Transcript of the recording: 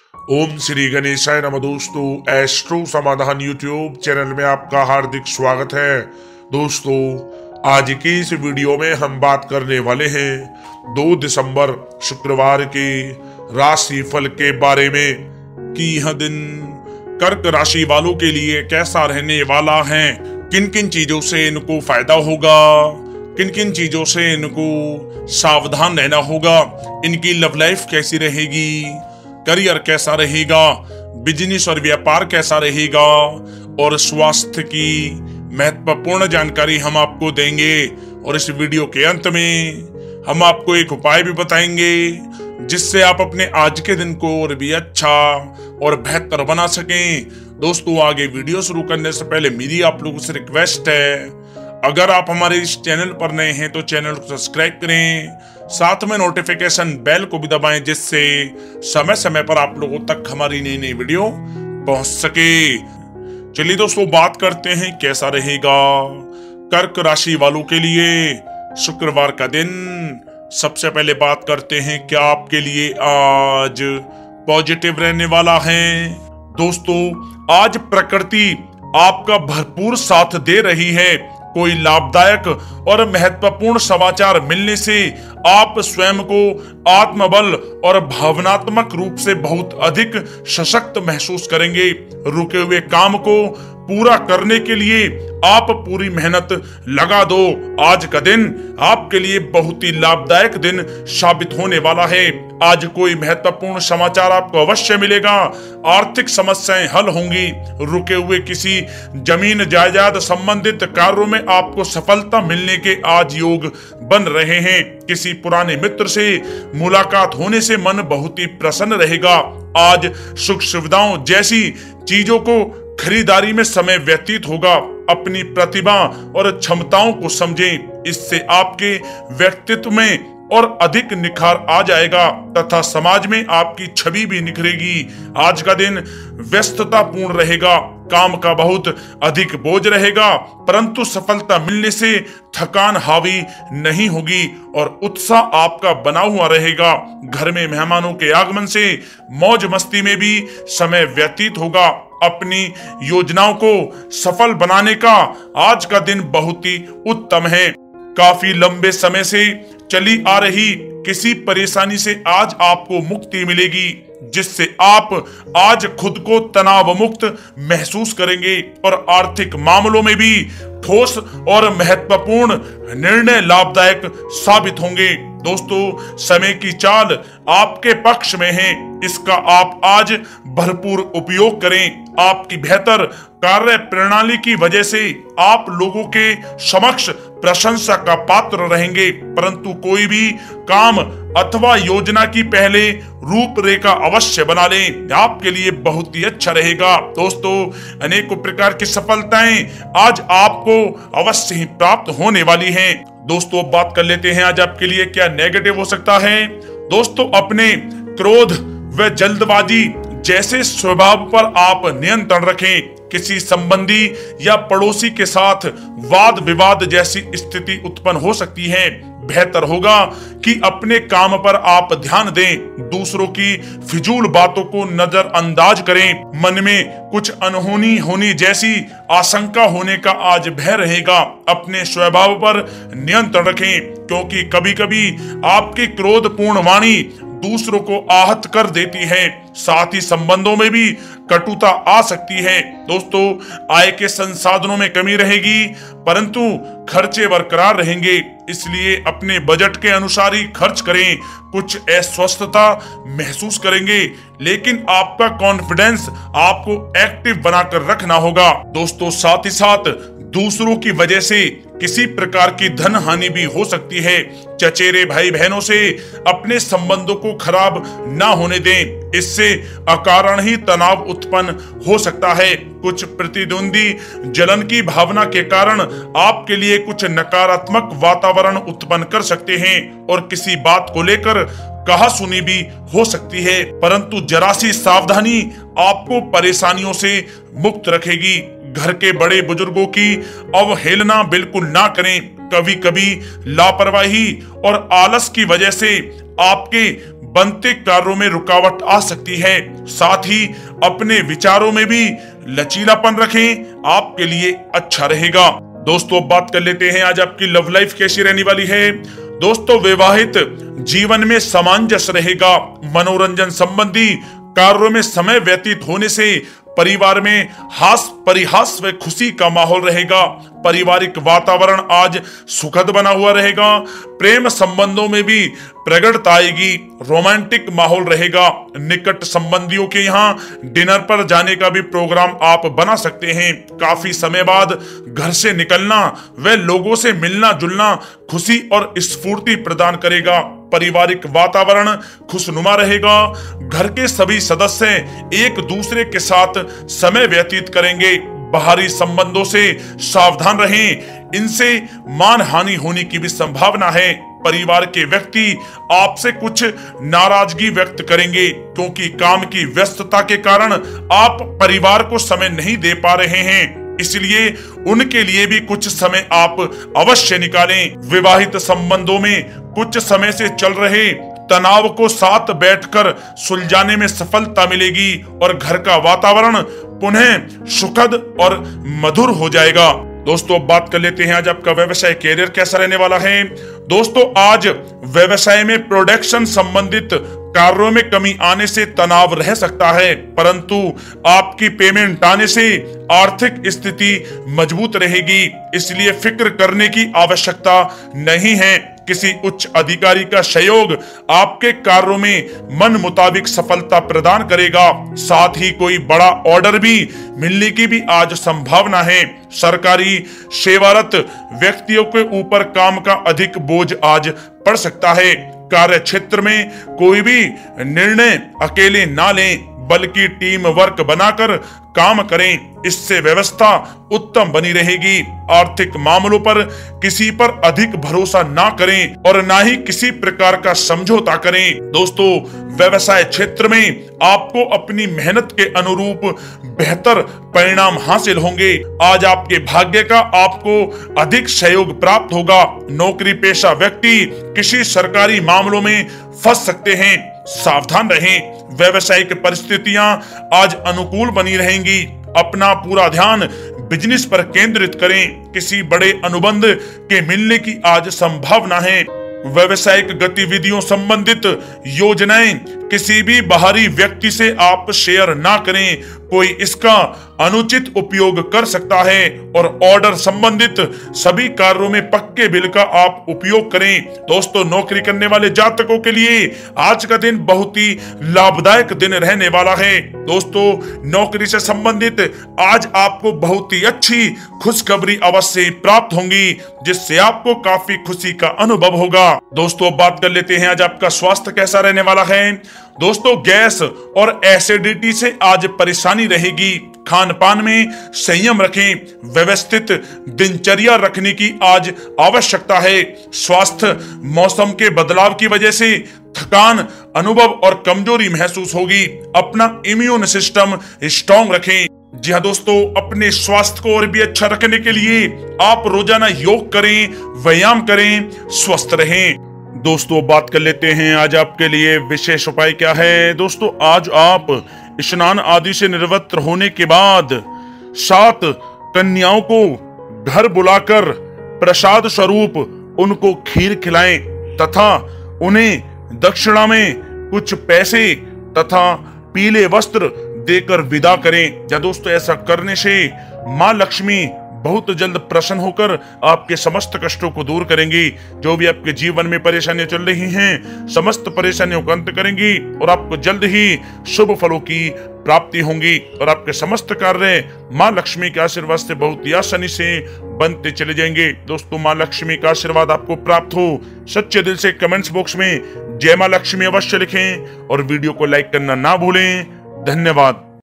ओम श्री गणेशाय नमः। दोस्तों, एस्ट्रो समाधान यूट्यूब चैनल में आपका हार्दिक स्वागत है। दोस्तों, आज की इस वीडियो में हम बात करने वाले हैं 2 दिसंबर शुक्रवार के राशि फल के बारे में कि यह दिन कर्क राशि वालों के लिए कैसा रहने वाला है, किन किन चीजों से इनको फायदा होगा, किन किन चीजों से इनको सावधान रहना होगा, इनकी लव लाइफ कैसी रहेगी, करियर कैसा रहेगा, बिजनेस और व्यापार कैसा रहेगा और स्वास्थ्य की महत्वपूर्ण जानकारी हम आपको देंगे। और इस वीडियो के अंत में हम आपको एक उपाय भी बताएंगे जिससे आप अपने आज के दिन को और भी अच्छा और बेहतर बना सकें। दोस्तों, आगे वीडियो शुरू करने से पहले मेरी आप लोगों से रिक्वेस्ट है, अगर आप हमारे इस चैनल पर नए हैं तो चैनल को सब्सक्राइब करें, साथ में नोटिफिकेशन बेल को भी दबाएं जिससे समय समय पर आप लोगों तक हमारी नई नई वीडियो पहुंच सके। चलिए दोस्तों, बात करते हैं कैसा रहेगा कर्क राशि वालों के लिए शुक्रवार का दिन। सबसे पहले बात करते हैं क्या आपके लिए आज पॉजिटिव रहने वाला है। दोस्तों, आज प्रकृति आपका भरपूर साथ दे रही है। कोई लाभदायक और महत्वपूर्ण समाचार मिलने से आप स्वयं को आत्मबल और भावनात्मक रूप से बहुत अधिक सशक्त महसूस करेंगे। रुके हुए काम को पूरा करने के लिए आप पूरी मेहनत लगा दो। आज का दिन आपके लिए बहुत ही लाभदायक दिन साबित होने वाला है। आज कोई महत्वपूर्ण समाचार आपको अवश्य मिलेगा। आर्थिक समस्याएं हल होंगी। रुके हुए किसी जमीन जायदाद संबंधित कार्यों में आपको सफलता मिलने के आज योग बन रहे हैं। किसी पुराने मित्र से मुलाकात होने से मन बहुत ही प्रसन्न रहेगा। आज सुख सुविधाओं जैसी चीजों को खरीदारी में समय व्यतीत होगा। अपनी प्रतिभा और क्षमताओं को समझें, इससे आपके व्यक्तित्व में और अधिक निखार आ जाएगा तथा समाज में आपकी छवि भी निखरेगी। आज का दिन व्यस्तता पूर्ण रहेगा। काम का बहुत अधिक बोझ रहेगा, परंतु सफलता मिलने से थकान हावी नहीं होगी और उत्साह आपका बना हुआ रहेगा। घर में मेहमानों के आगमन से मौज मस्ती में भी समय व्यतीत होगा। अपनी योजनाओं को सफल बनाने का आज का दिन बहुत ही उत्तम है। काफी लंबे समय से चली आ रही किसी परेशानी से आज आपको मुक्ति मिलेगी, जिससे आप आज खुद को तनाव मुक्त महसूस करेंगे और आर्थिक मामलों में भी ठोस और महत्वपूर्ण निर्णय लाभदायक साबित होंगे। दोस्तों, समय की चाल आपके पक्ष में है, इसका आप आज भरपूर उपयोग करें। आपकी बेहतर कार्य प्रणाली की वजह से आप लोगों के समक्ष प्रशंसा का पात्र रहेंगे, परंतु कोई भी काम अथवा योजना की पहले रूपरेखा अवश्य बना लें, आपके लिए बहुत ही अच्छा रहेगा। दोस्तों, अनेकों प्रकार की सफलताएं आज आपको अवश्य ही प्राप्त होने वाली हैं। दोस्तों, अब बात कर लेते हैं आज आपके लिए क्या नेगेटिव हो सकता है। दोस्तों, अपने क्रोध व जल्दबाजी जैसे स्वभाव पर आप नियंत्रण रखें। किसी संबंधी या पड़ोसी के साथ वाद विवाद जैसी स्थिति उत्पन्न हो सकती है। बेहतर होगा कि अपने काम पर आप ध्यान दें, दूसरों की फिजूल बातों को नजरअंदाज करें। मन में कुछ अनहोनी होने जैसी आशंका होने का आज भय रहेगा। अपने स्वभाव पर नियंत्रण रखें, क्योंकि कभी कभी आपकी क्रोधपूर्ण वाणी दूसरों को आहत कर देती है। साथ ही संबंधों में भी कटुता आ सकती है। दोस्तों, आय के संसाधनों में कमी रहेगी, परंतु खर्चे बरकरार रहेंगे, इसलिए अपने बजट के अनुसार ही खर्च करें। कुछ अस्वस्थता महसूस करेंगे, लेकिन आपका कॉन्फिडेंस आपको एक्टिव बनाकर रखना होगा। दोस्तों, साथ ही साथ दूसरों की वजह से किसी प्रकार की धन हानि भी हो सकती है। चचेरे भाई बहनों से अपने संबंधों को खराब ना होने दें, इससे अकारण ही तनाव उत्पन्न हो सकता है। कुछ प्रतिद्वंदी जलन की भावना के कारण आपके लिए कुछ नकारात्मक वातावरण उत्पन्न कर सकते हैं और किसी बात को लेकर कहा सुनी भी हो सकती है, परंतु जरा सी सावधानी आपको परेशानियों से मुक्त रखेगी। घर के बड़े बुजुर्गों की अवहेलना बिल्कुल ना करें। कभी कभी लापरवाही और आलस की वजह से आपके बनते कार्यों में रुकावट आ सकती है। साथ ही अपने विचारों में भी लचीलापन रखें, आपके लिए अच्छा रहेगा। दोस्तों अब बात कर लेते हैं आज आपकी लव लाइफ कैसी रहने वाली है। दोस्तों वैवाहिक जीवन में सामंजस्य रहेगा। मनोरंजन संबंधी कार्यों में समय व्यतीत होने से परिवार में हास्य परिहास व खुशी का माहौल रहेगा। पारिवारिक वातावरण आज सुखद बना हुआ रहेगा। प्रेम संबंधों में भी प्रगड़ता आएगी। रोमांटिक माहौल रहेगा। निकट संबंधियों के यहाँ डिनर पर जाने का भी प्रोग्राम आप बना सकते हैं। काफी समय बाद घर से निकलना व लोगों से मिलना जुलना खुशी और स्फूर्ति प्रदान करेगा। पारिवारिक वातावरण खुशनुमा रहेगा। घर के सभी सदस्य एक दूसरे के साथ समय व्यतीत करेंगे। बाहरी संबंधों से सावधान रहें, इनसे मानहानि होने की भी संभावना है। परिवार के व्यक्ति आपसे कुछ नाराजगी व्यक्त करेंगे क्योंकि काम की व्यस्तता के कारण आप परिवार को समय नहीं दे पा रहे हैं, इसलिए उनके लिए भी कुछ समय आप अवश्य निकालें। विवाहित संबंधों में कुछ समय से चल रहे तनाव को साथ बैठकर सुलझाने में सफलता मिलेगी और घर का वातावरण पुनः सुखद और मधुर हो जाएगा। दोस्तों अब बात कर लेते हैं आज आपका व्यवसाय कैरियर कैसा रहने वाला है। दोस्तों आज व्यवसाय में प्रोडक्शन संबंधित कार्यों में कमी आने से तनाव रह सकता है, परंतु आपकी पेमेंट आने से आर्थिक स्थिति मजबूत रहेगी, इसलिए फिक्र करने की आवश्यकता नहीं है। किसी उच्च अधिकारी का सहयोग आपके कार्यों में मन मुताबिक सफलता प्रदान करेगा। साथ ही कोई बड़ा ऑर्डर भी मिलने की भी आज संभावना है। सरकारी सेवारत व्यक्तियों के ऊपर काम का अधिक बोझ आज पड़ सकता है। कार्य क्षेत्र में कोई भी निर्णय अकेले ना लें, बल्कि टीम वर्क बनाकर काम करें, इससे व्यवस्था उत्तम बनी रहेगी। आर्थिक मामलों पर किसी पर अधिक भरोसा ना करें और ना ही किसी प्रकार का समझौता करें। दोस्तों व्यवसाय क्षेत्र में आपको अपनी मेहनत के अनुरूप बेहतर परिणाम हासिल होंगे। आज आपके भाग्य का आपको अधिक सहयोग प्राप्त होगा। नौकरी पेशा व्यक्ति किसी सरकारी मामलों में फंस सकते हैं, सावधान रहें। व्यवसायिक परिस्थितियां आज अनुकूल बनी रहेंगी। अपना पूरा ध्यान बिजनेस पर केंद्रित करें। किसी बड़े अनुबंध के मिलने की आज संभावना है। व्यवसायिक गतिविधियों संबंधित योजनाएं किसी भी बाहरी व्यक्ति से आप शेयर ना करें, कोई इसका अनुचित उपयोग कर सकता है। और ऑर्डर संबंधित सभी कार्यों में पक्के बिल का आप उपयोग करें। दोस्तों नौकरी करने वाले जातकों के लिए आज का दिन बहुत ही लाभदायक दिन रहने वाला है। दोस्तों नौकरी से संबंधित आज आपको बहुत ही अच्छी खुशखबरी अवश्य प्राप्त होंगी, जिससे आपको काफी खुशी का अनुभव होगा। दोस्तों बात कर लेते हैं आज आपका स्वास्थ्य कैसा रहने वाला है। दोस्तों गैस और एसिडिटी से आज परेशानी रहेगी। खान पान में संयम रखें। व्यवस्थित दिनचर्या रखने की आज आवश्यकता है। स्वास्थ्य मौसम के बदलाव की वजह से थकान अनुभव और कमजोरी महसूस होगी। अपना इम्यून सिस्टम स्ट्रॉन्ग रखें। जी हाँ दोस्तों, अपने स्वास्थ्य को और भी अच्छा रखने के लिए आप रोजाना योग करें, व्यायाम करें, स्वस्थ रहें। दोस्तों बात कर लेते हैं आज आपके लिए विशेष उपाय क्या है। दोस्तों आज आप स्नान आदि से निवृत्त होने के बाद 7 कन्याओं को घर बुलाकर प्रसाद स्वरूप उनको खीर खिलाएं तथा उन्हें दक्षिणा में कुछ पैसे तथा पीले वस्त्र देकर विदा करें। या दोस्तों ऐसा करने से मां लक्ष्मी बहुत जल्द प्रसन्न होकर आपके समस्त कष्टों को दूर करेंगी। जो भी आपके जीवन में परेशानियां चल रही हैं, समस्त परेशानियों का अंत करेंगी और आपको जल्द ही शुभ फलों की प्राप्ति होंगी और आपके समस्त कार्य मां लक्ष्मी के आशीर्वाद से बहुत ही आसानी से बनते चले जाएंगे। दोस्तों मां लक्ष्मी का आशीर्वाद आपको प्राप्त हो, सच्चे दिल से कमेंट्स बॉक्स में जय मां लक्ष्मी अवश्य लिखें और वीडियो को लाइक करना ना भूलें। धन्यवाद।